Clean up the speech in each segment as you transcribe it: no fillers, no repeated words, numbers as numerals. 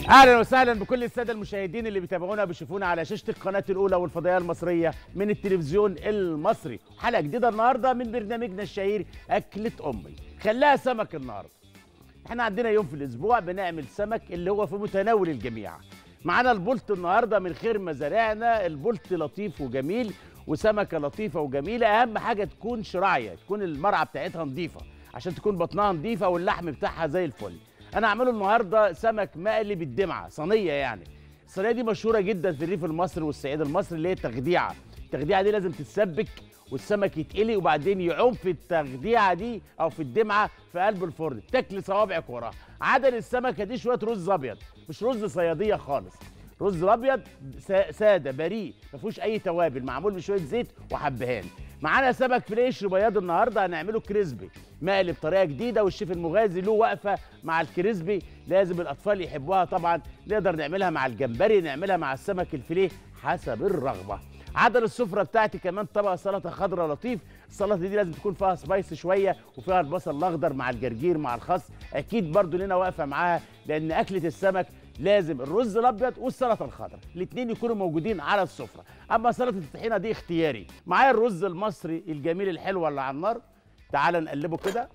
اهلا وسهلا بكل الساده المشاهدين اللي بيتابعونا بيشوفونا على شاشه القناه الاولى والفضائيه المصريه من التلفزيون المصري. حلقه جديده النهارده من برنامجنا الشهير اكله امي. خلاها سمك النهارده. احنا عندنا يوم في الاسبوع بنعمل سمك اللي هو في متناول الجميع. معانا البلط النهارده من خير مزارعنا. البلط لطيف وجميل وسمكه لطيفه وجميله. اهم حاجه تكون شراعيه، تكون المرعى بتاعتها نظيفه عشان تكون بطنها نظيفه واللحم بتاعها زي الفل. انا هعمله النهارده سمك مقلي بالدمعه، صينيه يعني. الصينيه دي مشهوره جدا في الريف المصري والصعيد المصري، اللي هي التخديعه. التخديعه دي لازم تتسبك والسمك يتقلي وبعدين يعوم في التخديعه دي او في الدمعه في قلب الفرن، تاكل صوابعك وراها. عدل السمكه دي شويه رز ابيض، مش رز صياديه خالص، رز ابيض ساده بريء ما فيهوش اي توابل، معمول بشويه زيت وحبهان. معانا سمك فريش بياض النهارده هنعمله كريسبي مقلي بطريقه جديده، والشيف المغازي له وقفه مع الكريسبي لازم الاطفال يحبوها طبعا. نقدر نعملها مع الجمبري، نعملها مع السمك الفيليه حسب الرغبه. عدل السفره بتاعتي كمان طبق سلطه خضراء لطيف. السلطه دي لازم تكون فيها سبايس شويه وفيها البصل الاخضر مع الجرجير مع الخس. اكيد برضو لنا واقفه معاها لان اكله السمك لازم الرز الابيض والسلطه الخضراء الاثنين يكونوا موجودين على السفره. اما سلطه الطحينه دي اختياري. معايا الرز المصري الجميل الحلو اللي على النار. تعال نقلبه كده.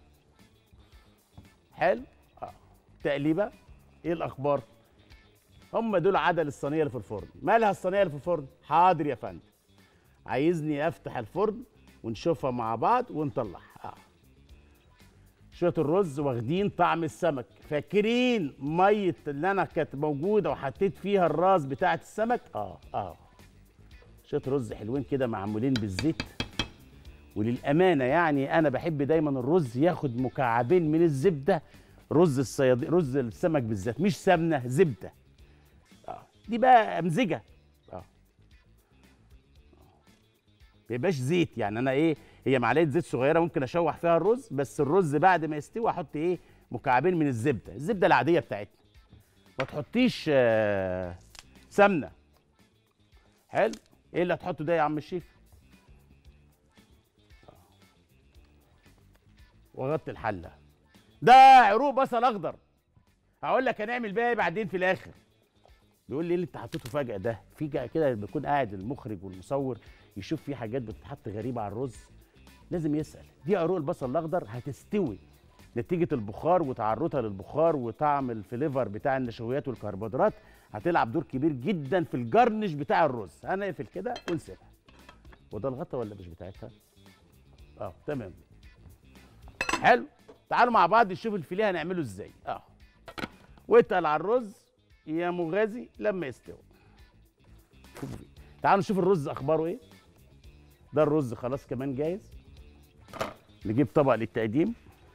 حلو. تقليبه. ايه الاخبار؟ هم دول عدل الصينيه اللي في الفرن. مالها الصينيه اللي في الفرن؟ حاضر يا فندم. عايزني افتح الفرن ونشوفها مع بعض ونطلعها. شويه الرز واخدين طعم السمك. فاكرين ميه اللي انا كانت موجوده وحطيت فيها الراس بتاعه السمك؟ شويه رز حلوين كده معمولين بالزيت. وللامانه يعني انا بحب دايما الرز ياخد مكعبين من الزبده. رز الصيادي، رز السمك بالذات، مش سمنه، زبده. دي بقى امزجه. ما يبقاش زيت، يعني انا ايه، هي معلقه زيت صغيره ممكن اشوح فيها الرز، بس الرز بعد ما يستوي احط ايه، مكعبين من الزبده، الزبده العاديه بتاعتنا. ما تحطيش سمنه. حلو. ايه اللي هتحطه ده يا عم الشيف؟ وغطي الحله. ده عروق بصل اخضر. هقول لك هنعمل بيها ايه بعدين في الاخر. بيقول لي ايه اللي انت حطيته فجاه ده؟ فجاه كده بيكون قاعد المخرج والمصور يشوف في حاجات بتتحط غريبه على الرز، لازم يسال. دي عروق البصل الاخضر هتستوي نتيجه البخار وتعرضها للبخار وطعم الفليفر بتاع النشويات والكربوهيدرات، هتلعب دور كبير جدا في الجرنش بتاع الرز. هنقفل كده ونسيبها. وده الغطا ولا مش بتاعتها؟ تمام. حلو. تعالوا مع بعض نشوف الفيليه هنعمله ازاي. واتقل على الرز يا مغازي لما يستوي. تعالوا نشوف الرز اخباره ايه. ده الرز خلاص كمان جاهز. نجيب طبق للتقديم.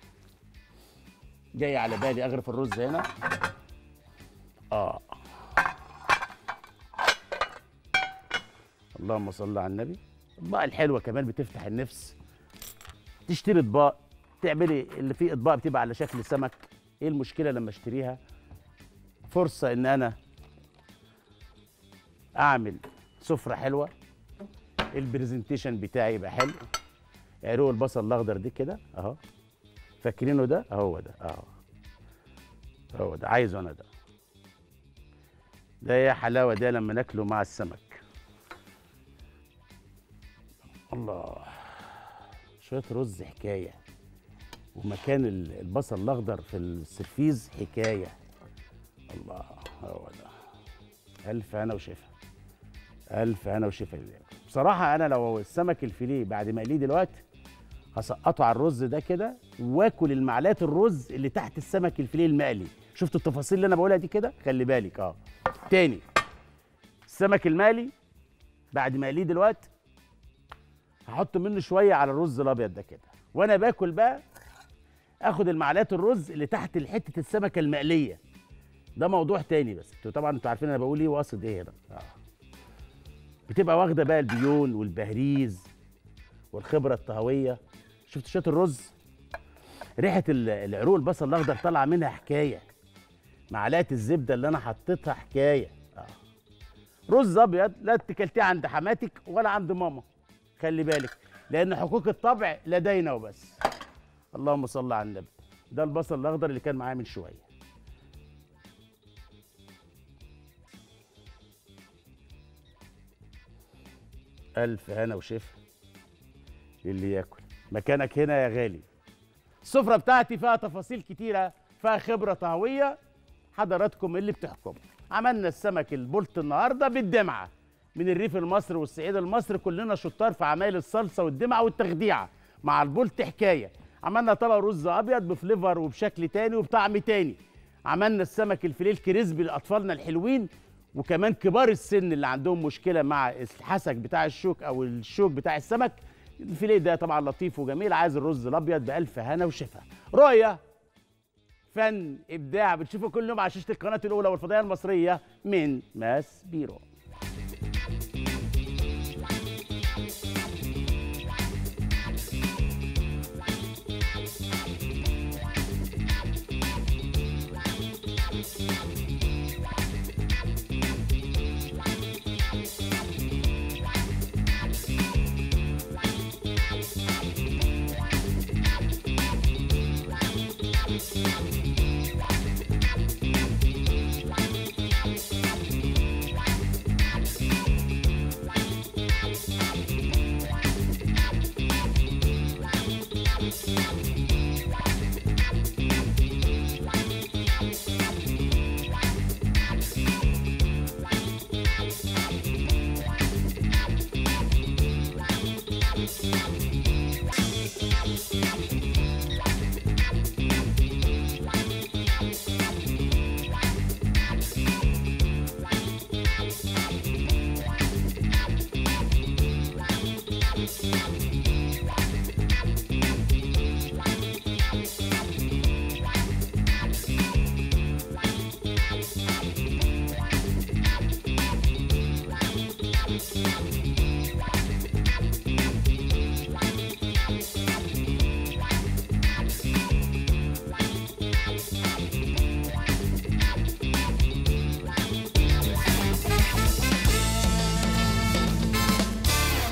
جاي على بالي اغرف الرز هنا. اللهم صل على النبي. الاطباق الحلوه كمان بتفتح النفس. تشتري اطباق تعملي اللي فيه اطباق بتبقى على شكل سمك. ايه المشكله لما اشتريها؟ فرصه ان انا اعمل سفره حلوه، البرزنتيشن بتاعي يبقى حلو. عروق البصل الاخضر دي كده اهو، فاكرينه ده؟ هو ده هو ده عايزه انا. ده يا حلاوه ده لما ناكله مع السمك. الله. شويه رز حكايه، ومكان البصل الاخضر في السرفيز حكايه. الله. هو ده. الف هنا وشفا. الف هنا وشفا. بصراحه انا لو السمك الفيليه بعد ما اقليه دلوقتي هسقطه على الرز ده كده واكل المعلقه الرز اللي تحت السمك الفيليه المقلي. شفتوا التفاصيل اللي انا بقولها دي كده؟ خلي بالك. تاني، السمك المقلي بعد ما اقليه دلوقتي هحط منه شويه على الرز الابيض ده كده، وانا باكل بقى اخد المعلقه الرز اللي تحت حته السمكه المقليه. ده موضوع تاني، بس طبعا انتوا عارفين انا بقول ايه واقصد ايه هنا. بتبقى واخده بقى البيون والبهريز والخبره الطهويه. شفت شويه الرز؟ ريحه العروق البصل الاخضر طالعه منها حكايه. معلقه الزبده اللي انا حطيتها حكايه. رز ابيض لا اتكلتيه عند حماتك ولا عند ماما، خلي بالك، لان حقوق الطبع لدينا وبس. اللهم صل على النبي. ده البصل الاخضر اللي كان معايا من شويه. الف هنا وشفا للي ياكل. مكانك هنا يا غالي. السفره بتاعتي فيها تفاصيل كتيره، فيها خبره طهويه، حضراتكم اللي بتحكموا. عملنا السمك البلط النهارده بالدمعه من الريف المصري والصعيد المصري، كلنا شطار في عمايل الصلصه والدمعه والتخديعه. مع البلط حكايه. عملنا طبق رز ابيض بفليفر وبشكل تاني وبطعم تاني. عملنا السمك الفيليه الكريسبي لاطفالنا الحلوين وكمان كبار السن اللي عندهم مشكله مع الحسك بتاع الشوك او الشوك بتاع السمك. الفيليه ده طبعا لطيف وجميل، عايز الرز الابيض بالف هنا وشفا. رؤيه، فن، ابداع، بتشوفوا كل يوم على شاشه القناه الاولى والفضائيه المصريه من ماس بيرو.